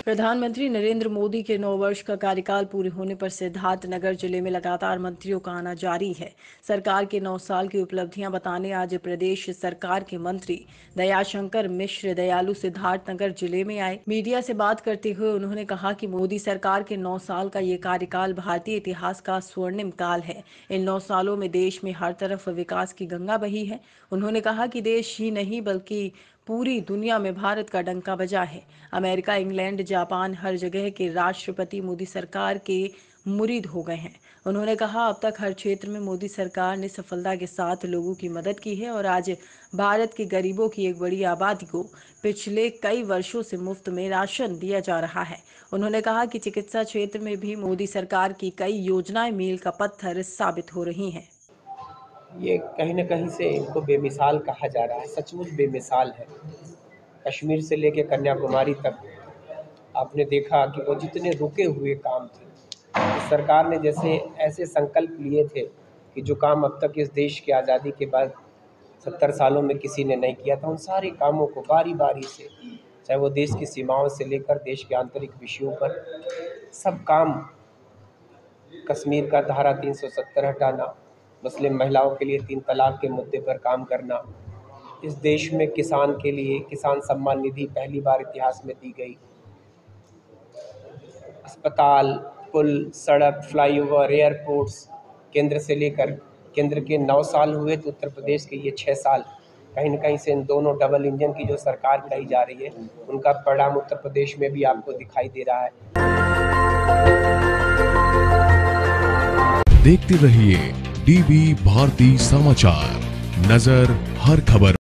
प्रधानमंत्री नरेंद्र मोदी के 9 वर्ष का कार्यकाल पूरे होने पर सिद्धार्थनगर जिले में लगातार मंत्रियों का आना जारी है। सरकार के 9 साल की उपलब्धियां बताने आज प्रदेश सरकार के मंत्री दयाशंकर मिश्र दयालु सिद्धार्थनगर जिले में आए। मीडिया से बात करते हुए उन्होंने कहा कि मोदी सरकार के 9 साल का ये कार्यकाल भारतीय इतिहास का स्वर्णिम काल है। इन 9 सालों में देश में हर तरफ विकास की गंगा बही है। उन्होंने कहा कि देश ही नहीं बल्कि पूरी दुनिया में भारत का डंका बजा है। अमेरिका, इंग्लैंड, जापान हर जगह के राष्ट्रपति मोदी सरकार के मुरीद हो गए हैं। उन्होंने कहा अब तक हर क्षेत्र में मोदी सरकार ने सफलता के साथ लोगों की मदद की है और आज भारत के गरीबों की एक बड़ी आबादी को पिछले कई वर्षों से मुफ्त में राशन दिया जा रहा है। उन्होंने कहा कि चिकित्सा क्षेत्र में भी मोदी सरकार की कई योजनाएं मील का पत्थर साबित हो रही हैं। ये कहीं न कहीं से इनको बेमिसाल कहा जा रहा है, सचमुच बेमिसाल है। कश्मीर से लेके कन्याकुमारी तक आपने देखा कि वो जितने रुके हुए काम थे, इस सरकार ने जैसे ऐसे संकल्प लिए थे कि जो काम अब तक इस देश की आज़ादी के बाद 70 सालों में किसी ने नहीं किया था, उन सारे कामों को बारी-बारी से, चाहे वो देश की सीमाओं से लेकर देश के आंतरिक विषयों पर, सब काम, कश्मीर का धारा 370 हटाना, मुस्लिम महिलाओं के लिए 3 तलाक के मुद्दे पर काम करना, इस देश में किसान के लिए किसान सम्मान निधि पहली बार इतिहास में दी गई, अस्पताल, पुल, सड़क, फ्लाईओवर, एयरपोर्ट्स, केंद्र से लेकर केंद्र के 9 साल हुए तो उत्तर प्रदेश के ये 6 साल, कहीं न कहीं से इन दोनों डबल इंजन की जो सरकार कही जा रही है, उनका परिणाम उत्तर प्रदेश में भी आपको दिखाई दे रहा है। देखते रहिए डीवी भारती समाचार, नजर हर खबर।